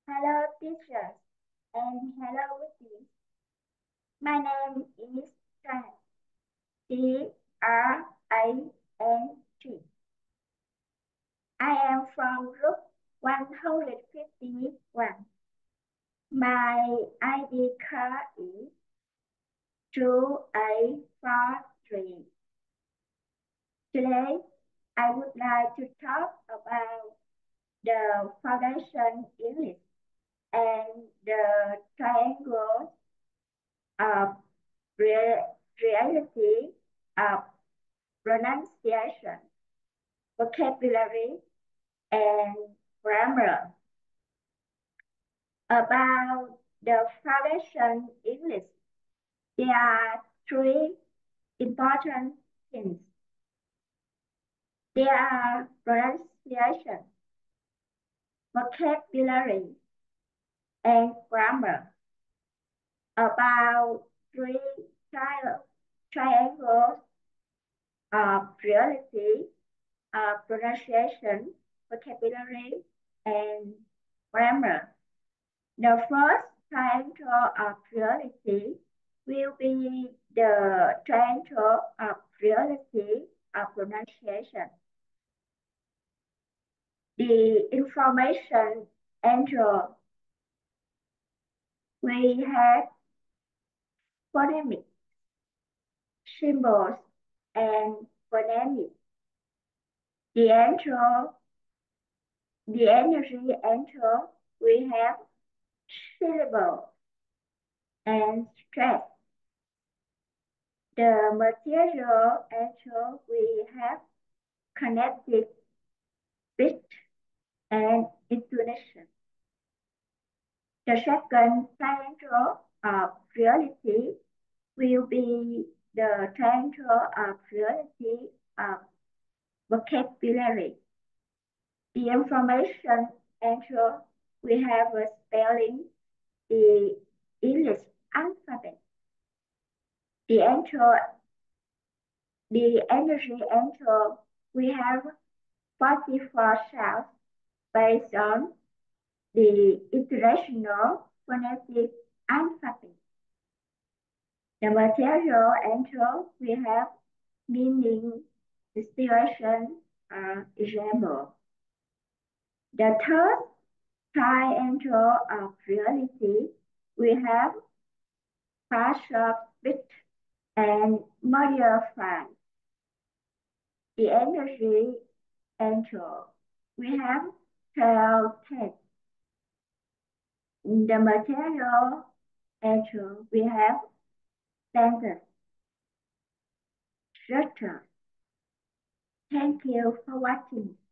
Hello, teachers, and hello, listeners. My name is Tran, T-R-A-N-G. I am from group 151. My ID card is 2843. Today, I would like to talk about the foundation English and the triangles of reality of pronunciation, vocabulary, and grammar. About the foundation English, there are three important things. There are pronunciation, vocabulary, and grammar. About three triangles of reality, pronunciation, vocabulary, and grammar. The first triangle of reality will be the triangle of reality of pronunciation. The information angle, we have phonemic, symbols, and phonemic. The angle, the energy angle, we have syllable and stress. The material angle, we have connected speech and intonation. The second triangle of reality will be the triangle of reality of vocabulary. The information angle, we have a spelling, the English alphabet. The angle, the energy angle, we have 44 sounds based on the International Phonetic Alphabet. The material angle, we have meaning, situation, example. The third triangle of reality, we have partial speech and modified. The energy angle, we have 12 text. In the material angle, we have sentence, structure. Thank you for watching.